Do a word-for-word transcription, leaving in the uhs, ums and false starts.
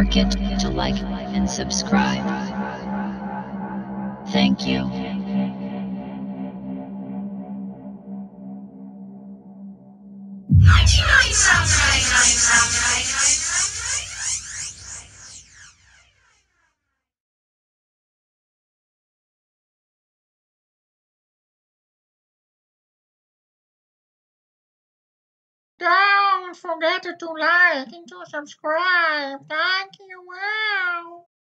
forget to like and subscribe. Thank you. Don't forget to like and to subscribe. Thank you. Wow.